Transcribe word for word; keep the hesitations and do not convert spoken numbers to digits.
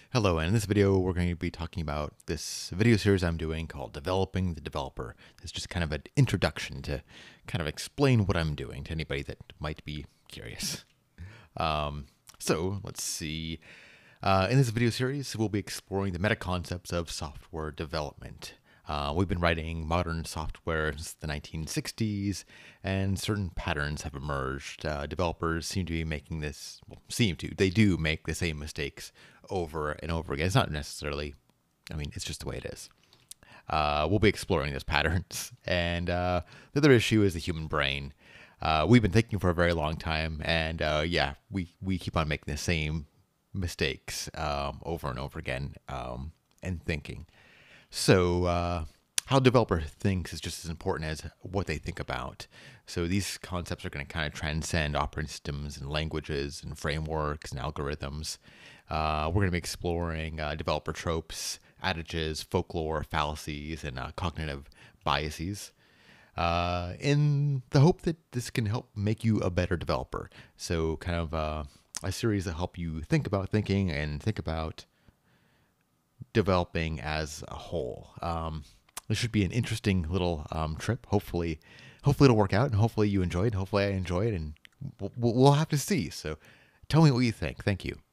Hello, and in this video we're going to be talking about this video series I'm doing called Developing the Developer. It's just kind of an introduction to kind of explain what I'm doing to anybody that might be curious. Um, so let's see. Uh, in this video series, we'll be exploring the meta concepts of software development. Uh, we've been writing modern software since the nineteen sixties, and certain patterns have emerged. Uh, developers seem to be making this, well, seem to, they do make the same mistakes over and over again. It's not necessarily, I mean, it's just the way it is. Uh, we'll be exploring those patterns. And uh, the other issue is the human brain. Uh, we've been thinking for a very long time, and uh, yeah, we, we keep on making the same mistakes um, over and over again um, and thinking. So uh, how a developer thinks is just as important as what they think about. So these concepts are going to kind of transcend operating systems and languages and frameworks and algorithms. Uh, we're going to be exploring uh, developer tropes, adages, folklore, fallacies, and uh, cognitive biases uh, in the hope that this can help make you a better developer. So kind of uh, a series that help you think about thinking and think about developing as a whole. Um, this should be an interesting little um, trip. Hopefully, hopefully it'll work out, and hopefully you enjoy it. Hopefully I enjoy it, and we'll, we'll have to see. So tell me what you think. Thank you.